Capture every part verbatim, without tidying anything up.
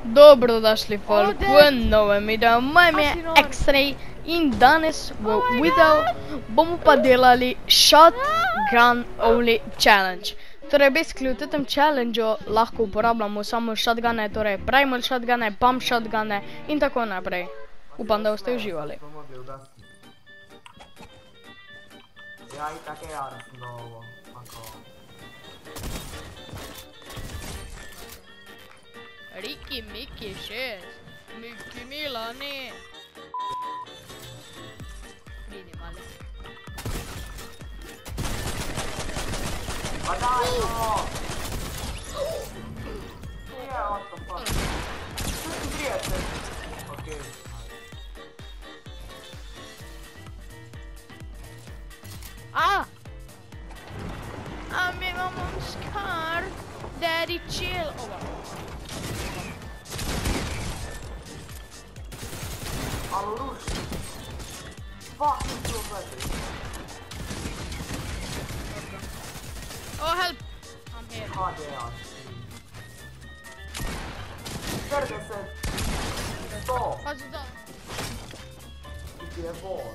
Dobrodošli folk v novem videu, moje ime je X-Ray in danes v videu bomo pa delali Shotgun Only Challenge. Torej, basically v tem challengeu lahko uporabljamo samo shotgune, torej primal shotgune, pump shotgune in tako naprej. Upam, da boste uživali. Ja, i tak je jasno ovo, ako... Riki, Miki, šest. Miki, Milani. Pridi, mali. Ma daj, no! Je, what the fuck? Što ti prijatelj? Okej. Ah! I'm in my mom's car. Daddy, chill. Oh, wow. Alo, ruši. Fucking so better. Oh, help! I'm here. Hadi ja. Drge se. Sto. Pazi da. Ti je vod.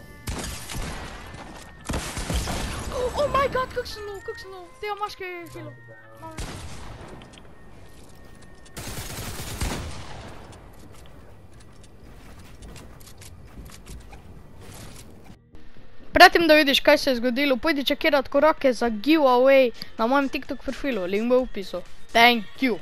Oh my god, kak sem low, kak sem low. Teo, imaš kaj hilo? Predtem, da vidiš, kaj se je zgodilo, pojdi čekirat korake za giveaway na mojem TikTok profilu, link bo v opisu. Thank you.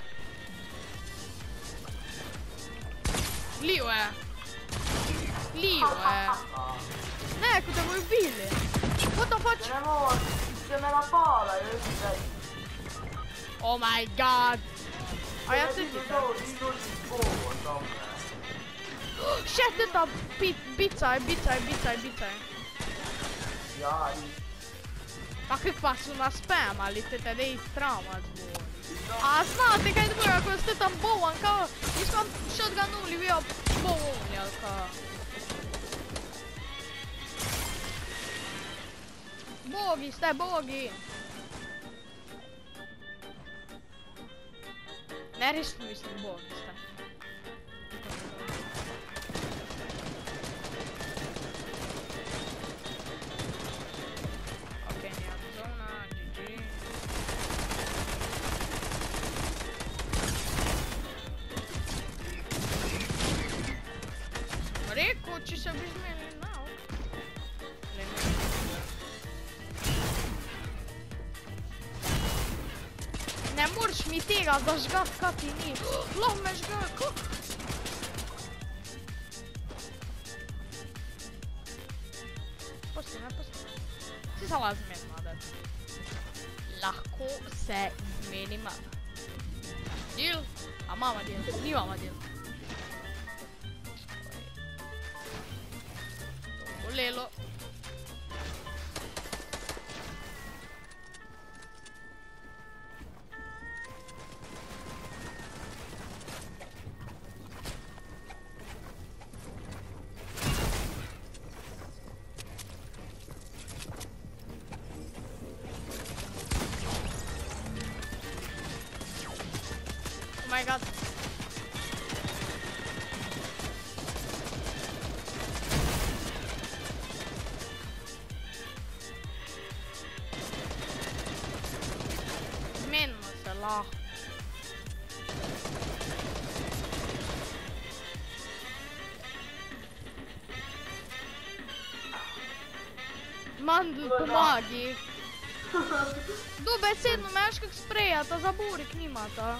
Lijo je. Lijo je. Ne, ko te bojo ubili. What the fuck? Ne moč, se me napala, jaz zdaj. Oh my god. A ja se ti to? Ti dođi zbovo tam, ne. Še ta bicaj, bicaj, bicaj, bicaj. Ja, i... Pa kak pa su nas spamali, te te dej trauma zbog. A znate kaj dvoje, ako ste tam bovan, kao, nismo shotgunuli, bio bovan, jel kao. Bogi ste, bogi. Ne, resno mislim, bogi ste. Okej, nijak zona, G G. Reko, če se bi zmenili na ok. Ne moreš mi tega zažgat, kaj ti ni. Lahko me žgat, kak? Pusti me, pusti me. Si se lahko zmeni, madar. Lahko se zmeni, madar. Deal? A mama deal? Ni mama deal. Bolelo. Oh my god. Zmenimo se lahko. Mandl, pomagi. Dobesedno me veš kak sprejata, za burik nimata.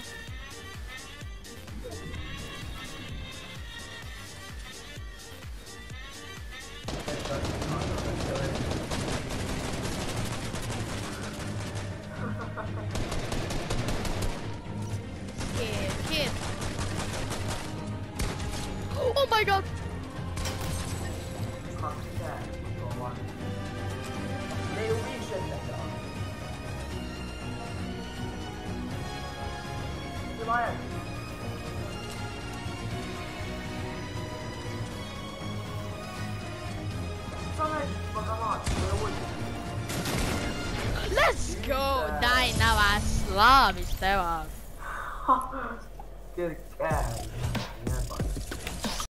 Skid, skid. Oh my god! Kak se, to van. Ne uvišete ga. Ti vajem. Samo je pagavat, to je uvišete. Let's go! Daj na vas, slavi ste vas. Perché?